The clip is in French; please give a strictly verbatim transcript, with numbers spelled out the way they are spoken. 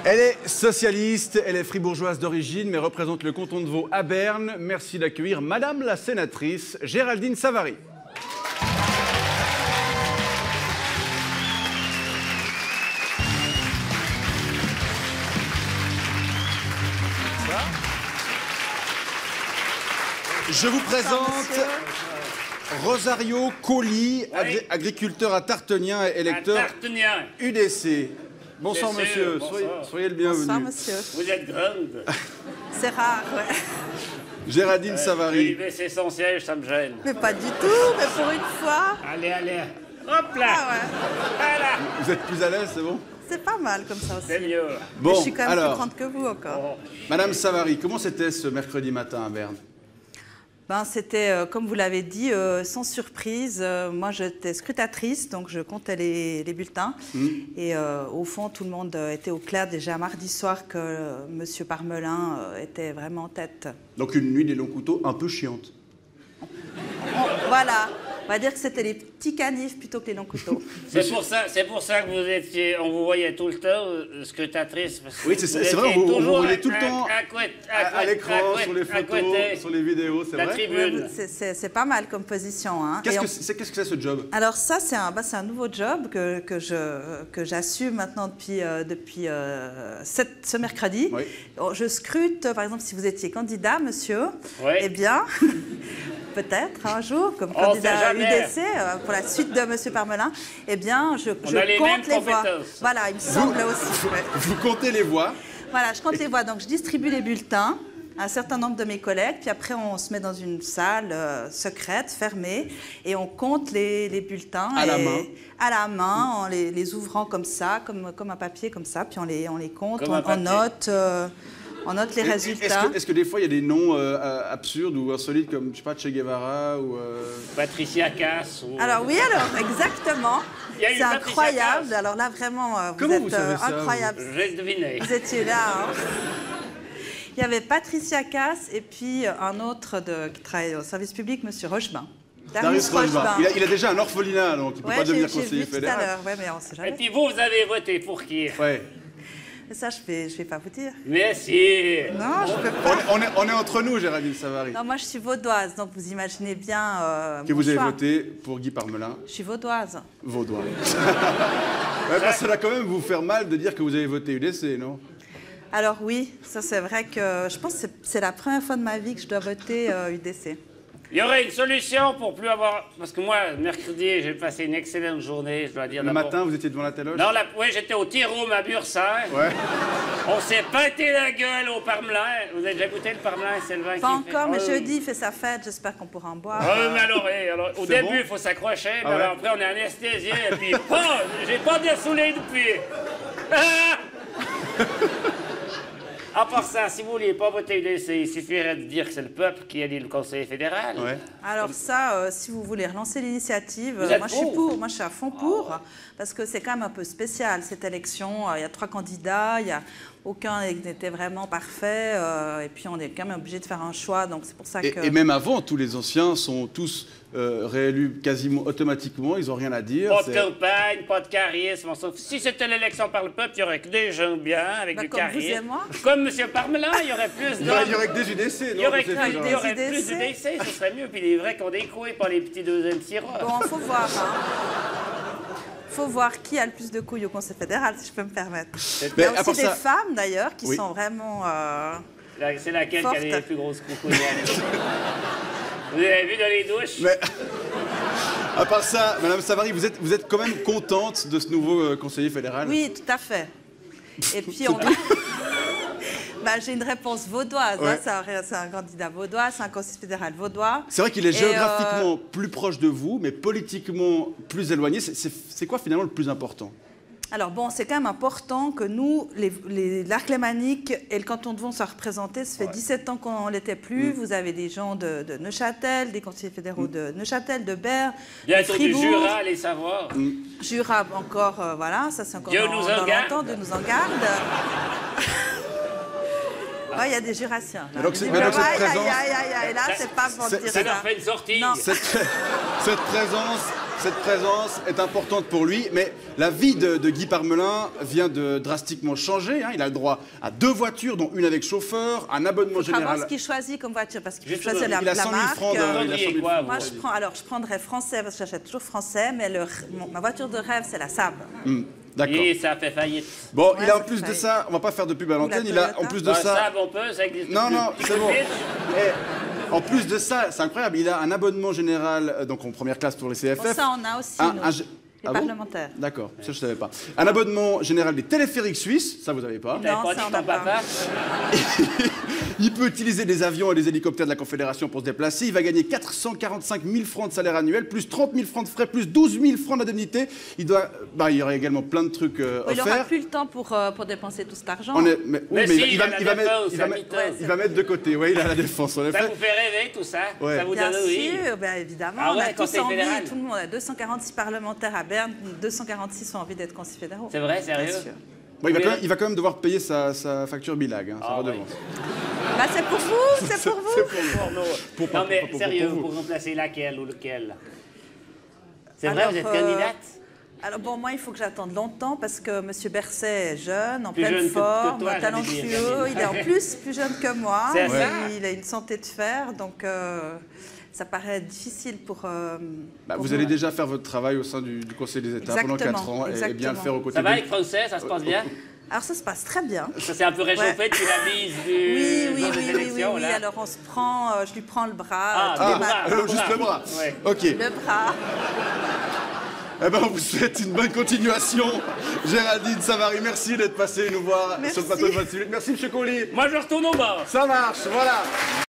Elle est socialiste, elle est fribourgeoise d'origine, mais représente le canton de Vaud à Berne. Merci d'accueillir Madame la sénatrice Géraldine Savary. Je vous présente Rosario Colli, agri agriculteur à Tartenien et électeur U D C. Bonsoir monsieur, bonsoir. Soyez, soyez le bienvenu. Bonsoir monsieur. Vous êtes grande. C'est rare, ouais. Géraldine Savary. Euh, c'est son siège, ça me gêne. Mais pas du tout, mais pour une fois. Allez, allez. Hop là. Ah ouais. Voilà. Vous êtes plus à l'aise, c'est bon? C'est pas mal comme ça aussi. C'est mieux. Bon, mais je suis quand même alors, plus grande que vous encore. Oh. Madame Savary, comment c'était ce mercredi matin à Berne? Ben, c'était, euh, comme vous l'avez dit, euh, sans surprise. Euh, moi, j'étais scrutatrice, donc je comptais les, les bulletins. Mmh. Et euh, au fond, tout le monde était au clair déjà mardi soir que euh, M. Parmelin euh, était vraiment en tête. Donc une nuit des longs couteaux un peu chiante. On, voilà. On va dire que c'était les petits canifs plutôt que les longs couteaux. C'est pour ça, c'est pour ça que vous étiez, on vous voyait tout le temps euh, scrutatrice. Parce que oui, c'est vrai, on vous voyait tout le temps à, à, à l'écran, sur les photos, sur les vidéos, c'est vrai. Tribune. C'est pas mal comme position. Hein. Qu'est-ce que c'est -ce que ce job? Alors ça, c'est un, bah, un nouveau job que, que je que j'assume maintenant depuis, euh, depuis euh, cette, ce mercredi. Oui. Je scrute, par exemple, si vous étiez candidat, monsieur, oui. Eh bien... peut-être un jour, comme oh, candidat U D C euh, pour la suite de M. Parmelin, eh bien, je, je les compte les voix. Voilà, il me semble vous, aussi. Ouais. Vous comptez les voix? Voilà, je compte les voix. Donc, je distribue les bulletins à un certain nombre de mes collègues, puis après, on se met dans une salle euh, secrète, fermée, et on compte les, les bulletins. À et, la main? À la main, en les, les ouvrant comme ça, comme, comme un papier, comme ça, puis on les, on les compte, on, on note... Euh, On note les résultats. Est-ce que, est-ce que des fois, il y a des noms euh, absurdes ou insolites comme, je sais pas, Che Guevara ou... Euh... Patricia Cass ou... Alors oui, alors, exactement. C'est incroyable. Cass. Alors là, vraiment, vous Comment êtes vous savez ça, incroyable. Vous... J'ai deviné. Vous étiez là. Hein. Il y avait Patricia Cass et puis un autre de, qui travaille au service public, M. Rochebin. Darius Rochebin. Il a, il a déjà un orphelinat, donc il ne peut ouais, pas devenir conseiller vu fédéral. Tout à l'heure. Ouais, mais on sait jamais. Et puis vous, vous avez voté pour qui? Ouais. Ça, je ne vais, je vais pas vous dire. Mais si. Non, je peux pas. On est, on est, on est entre nous, Géraldine Savary. Non, moi, je suis vaudoise, donc vous imaginez bien euh, que vous choix. avez voté pour Guy Parmelin. Je suis vaudoise. Vaudoise. Ouais, parce que ça va quand même vous faire mal de dire que vous avez voté U D C, non? Alors oui, ça c'est vrai que je pense que c'est la première fois de ma vie que je dois voter euh, U D C. Il y aurait une solution pour plus avoir... Parce que moi, mercredi, j'ai passé une excellente journée, je dois dire. Le matin, vous étiez devant la téloge? Non, la... oui, j'étais au Tirôme à Bursin. Ouais. On s'est pâté la gueule au Parmelin. Vous avez déjà goûté le Parmelin? C'est le vin qui Pas encore, fait... mais oh. jeudi, il fait sa fête. J'espère qu'on pourra en boire. Oh, mais alors, eh, alors au début, il bon? faut s'accrocher. Ah mais ouais? alors après, on est anesthésié. Et puis, oh, j'ai pas dessoulé depuis. Ah À part ça, si vous vouliez pas voter U D C, il suffirait de dire que c'est le peuple qui élit le conseiller fédéral. Ouais. Alors ça, euh, si vous voulez relancer l'initiative, euh, moi je suis pour, moi je suis à fond pour, oh. Parce que c'est quand même un peu spécial cette élection. Il y a trois candidats, il y a aucun n'était vraiment parfait, euh, et puis on est quand même obligé de faire un choix, donc c'est pour ça et, que... Et même avant, tous les anciens sont tous euh, réélus quasiment automatiquement, ils n'ont rien à dire. Pas de campagne, pas de charisme. Si c'était l'élection par le peuple, il n'y aurait que des gens bien, avec bah, du comme charisme. Vous et moi. Comme M. Parmelin, il y aurait plus de... Il y aurait que des U D C, non? Il y aurait, que, il y aurait des plus d'U D C, ce serait mieux. Puis il est vrai qu'on découille par les petits deuxièmes sirop. Bon, il faut voir, hein. Faut voir qui a le plus de couilles au Conseil fédéral, si je peux me permettre. Il y a aussi des ça... femmes, d'ailleurs, qui oui. sont vraiment euh, C'est laquelle fortes. qui a les plus grosses coucouilles? Vous avez vu dans les douches? Mais... À part ça, Madame Savary, vous êtes, vous êtes quand même contente de ce nouveau euh, conseiller fédéral? Oui, tout à fait. Et puis, on... bah, j'ai une réponse vaudoise. Ouais. Hein, c'est un, un candidat vaudois, c'est un conseiller fédéral vaudois. C'est vrai qu'il est géographiquement euh... plus proche de vous, mais politiquement plus éloigné. C'est quoi finalement le plus important? Alors bon, c'est quand même important que nous, l'Arc lémanique et le canton de Vaud soient représentés. Ça fait ouais. dix-sept ans qu'on ne l'était plus. Mmh. Vous avez des gens de, de Neuchâtel, des conseillers fédéraux mmh. de Neuchâtel, de Berne, de Fribourg. Du Jura, les savoir. Mmh. Jura encore, euh, voilà, ça c'est encore Dieu dans, nous dans en garde. longtemps, Dieu nous en garde. Il ouais, y a des Jurassiens. Là. Donc, mais donc cette présence... Aïe, aïe, aïe, aïe, là, c'est pas pour dire ça. Ça leur fait une sortie. Cette, cette présence cette présence est importante pour lui, mais la vie de, de Guy Parmelin vient de drastiquement changer. Hein. Il a le droit à deux voitures, dont une avec chauffeur, un abonnement général. Savoir ce qu'il choisit comme voiture, parce qu'il choisit la, il a la cent mille marque. francs de, euh, il a cent mille quoi, francs. Moi, je prends, alors, je prendrais français, parce que j'achète toujours français, mais le, mon- ma voiture de rêve, c'est la Saab. Hum, D'accord. Et ça fait faillite. Bon, Ouais, il a en ça plus de fait- ça, on va pas faire de pub à l'antenne, la il a en Toyota. plus de Ah, ça... ça, on peut, ça existe Non, plus. non, Tu c'est peux bon. vite. Et en plus de ça, c'est incroyable, il a un abonnement général, euh, donc en première classe pour les C F F. Bon, ça, on a aussi, Un- nous, un gé- les Ah bon parlementaires. D'accord, ça je savais pas. Un abonnement général des téléphériques suisses, ça vous avez pas. T'avais Non, pas ça, dit on ton a pas. papa. Il peut utiliser des avions et des hélicoptères de la Confédération pour se déplacer. Il va gagner quatre cent quarante-cinq mille francs de salaire annuel, plus trente mille francs de frais, plus douze mille francs d'indemnité. Il doit, bah, il y aura également plein de trucs euh, Il n'aura offerts. plus le temps pour, euh, pour dépenser tout cet argent. On est- mais, oui, Mais mais si, il va, il a la il va mettre, défense, il va la mettre- mitaine. il va mettre de côté. Oui, il a la défense en Ça effet. vous fait rêver, tout ça? Ouais. Ça vous Bien donne envie? sûr, bien évidemment. Ah on a ouais, tous Conseil envie, fédéral. tout le monde. On a deux cent quarante-six parlementaires à Berne, deux cent quarante-six ont envie d'être conseillers fédéraux. C'est vrai, sérieux? Bien sûr. Bon, il, va Oui, quand hein. même, il va quand même devoir payer sa, sa facture bilag, hein, sa Ah, redevance. Bah, c'est pour vous, c'est pour vous. C'est pour nous. Pour nous. Pour- Non, pour- mais pour- pour- sérieux, pour vous. pour remplacer laquelle ou lequel? C'est vrai, Alors, vous êtes euh, candidate? Alors bon, moi, il faut que j'attende longtemps parce que M. Berset est jeune, en Plus pleine jeune que- que forme, toi, j'allais talentueux. dire. Il est en plus plus jeune que moi. C'est Il, ça. il a une santé de fer, donc euh, ça paraît difficile pour. euh, Bah, pour vous nous. allez déjà faire votre travail au sein du, du Conseil des États pendant Exactement, quatre ans et- et bien le exactement. faire aux côtés Ça va de- avec Français, ça se passe bien? Alors ça se passe très bien. Ça s'est un peu réchauffé Ouais. depuis la mise du... Oui, oui, dans les oui, oui, oui, élections, oui. là. Alors on se prend, euh, je lui prends le bras. Ah, euh, tous le les bras. matins. Alors, juste le bras. Ouais. Ok. Le bras. Eh ben, on vous souhaite une bonne continuation. Géraldine Savary, merci d'être passé nous voir Merci. sur le plateau de vingt-six minutes. Merci, M. Colli. Moi, je retourne au bord. Ça marche, voilà.